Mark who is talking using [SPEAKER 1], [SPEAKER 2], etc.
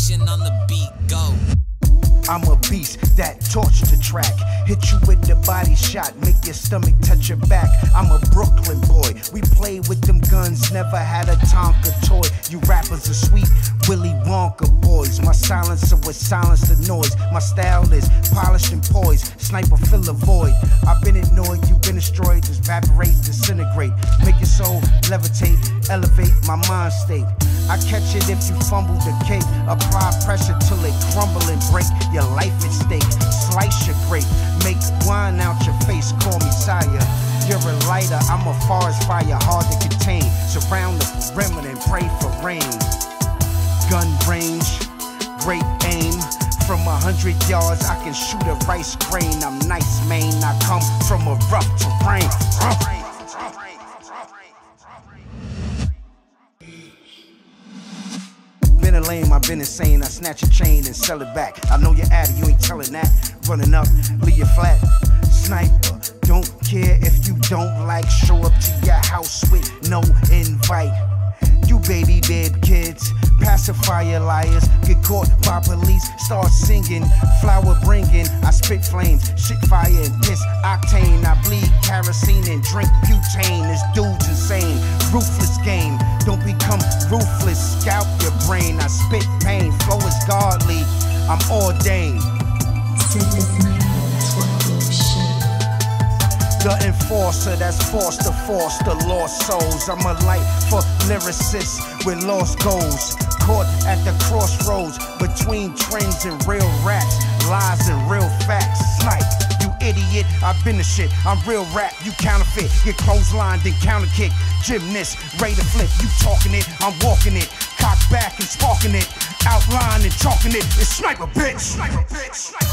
[SPEAKER 1] Action on the beat, go.
[SPEAKER 2] I'm a beast that torch the track. Hit you with the body shot, make your stomach touch your back. I'm a Brooklyn boy, we play with them guns, never had a Tonka toy. You rappers are sweet, Willy Wonka boys. My silencer would silence the noise. My style is polished and poised, sniper fill a void. I've been annoyed, you've been destroyed, evaporate, disintegrate. Make your soul levitate, elevate my mind state. I catch it if you fumble the cake. Apply pressure till it crumble and break. Your life at stake. Slice your grape. Make wine out your face. Call me sire. You're a lighter. I'm a forest fire. Hard to contain. Surround the perimeter and pray for rain. Gun range. Great aim. From 100 yards, I can shoot a rice grain. I'm nice, man. I come from a rough terrain. Been a lame, I've been insane. I snatch a chain and sell it back. I know you're at it, you ain't telling that. Running up, leave you flat. Sniper, don't care if you don't like. Show up to your house with no invite. You baby babe kids, pacifier liars. Get caught by police, start singing. Flower bringing, I spit flames. Shit fire and piss octane. I bleed kerosene and drink butane. This dude's insane, ruthless game. Don't become ruthless, scalp your brain. I spit pain, flow is godly, I'm ordained. The enforcer that's forced to force the lost souls. I'm a light for lyricists with lost goals. Caught at the crossroads between trends and real raps, lies and real facts. Snipe, you idiot, I've been the shit. I'm real rap, you counterfeit. Get clotheslined and counter kick. Gymnast, ready to flip. You talking it, I'm walking it. Cock back and sparking it. Outline and chalking it. It's sniper, bitch. Sniper, bitch.